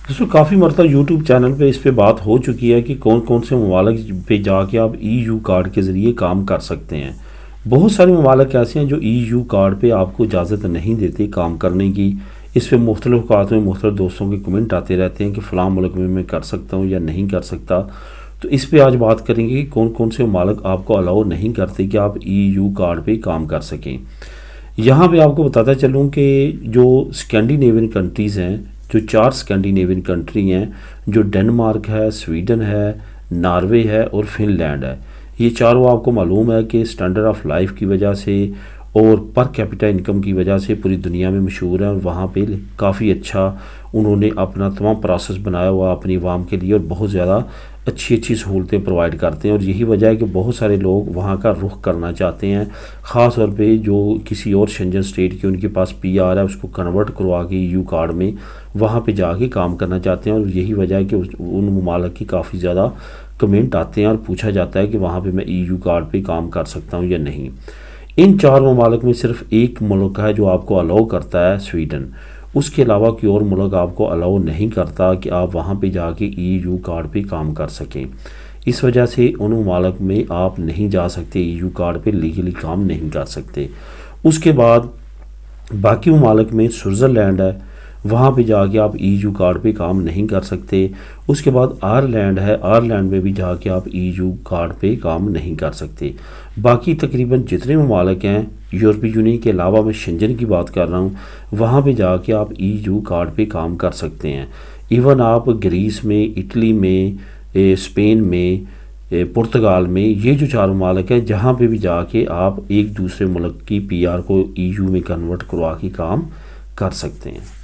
दोस्तों काफ़ी मरतबा यूट्यूब चैनल पे इस पे बात हो चुकी है कि कौन कौन से ममालिक पे जाके आप EU कार्ड के ज़रिए काम कर सकते हैं। बहुत सारे ममालिक ऐसे हैं जो EU कार्ड पे आपको इजाज़त नहीं देते काम करने की। इस पे मुख्तलिफ़ औक़ात में मुख्तलिफ़ दोस्तों के कमेंट आते रहते हैं कि फ़लाँ मुल्क में मैं कर सकता हूँ या नहीं कर सकता। तो इस पे आज बात करेंगे कि कौन कौन से ममालिक आपको अलाउ नहीं करते कि आप EU कार्ड पे काम कर सकें। यहाँ पे आपको बताता चलूँ कि जो स्कैंडिनेवियन कंट्रीज़ हैं, जो 4 स्कैंडिनेवियन कंट्री हैं, जो डेनमार्क है, स्वीडन है, नॉर्वे है और फिनलैंड है। ये चारों आपको मालूम है कि स्टैंडर्ड ऑफ लाइफ की वजह से और पर कैपिटा इनकम की वजह से पूरी दुनिया में मशहूर है और वहाँ पे काफ़ी अच्छा उन्होंने अपना तमाम प्रोसेस बनाया हुआ अपनी आवाम के लिए और बहुत ज़्यादा अच्छी अच्छी सहूलतें प्रोवाइड करते हैं। और यही वजह है कि बहुत सारे लोग वहाँ का रुख करना चाहते हैं। ख़ास तौर पे जो किसी और शेंजन स्टेट की उनके पास PR है, उसको कन्वर्ट करवा के EU कार्ड में वहाँ पे जाके काम करना चाहते हैं। और यही वजह है कि उन ममालिक की काफ़ी ज़्यादा कमेंट आते हैं और पूछा जाता है कि वहाँ पे मैं EU कार्ड पे काम कर सकता हूँ या नहीं। इन 4 ममालिक में सिर्फ एक मुल्क है जो आपको अलाउ करता है, स्वीडन। उसके अलावा कोई और मुल्क आपको अलाउ नहीं करता कि आप वहाँ पे जाके EU कार्ड पे काम कर सकें। इस वजह से उन ममालिक में आप नहीं जा सकते, EU कार्ड पे लीगली काम नहीं कर सकते। उसके बाद बाकी ममालिक में स्विट्ज़रलैंड है, वहाँ पे जाके आप EU कार्ड पे काम नहीं कर सकते। उसके बाद आयरलैंड है, आयरलैंड में भी जाके आप EU कार्ड पे काम नहीं कर सकते। बाकी तकरीबन जितने ममालिक हैं यूरोपीय यूनियन के अलावा, मैं शेंजन की बात कर रहा हूँ, वहाँ पे जाके आप EU कार्ड पे काम कर सकते हैं। इवन आप ग्रीस में, इटली में, स्पेन में, पुर्तगाल में, ये जो 4 ममालिक हैं जहाँ पे भी जाके आप एक दूसरे मुल्क की PR को EU में कन्वर्ट करवा के काम कर सकते हैं।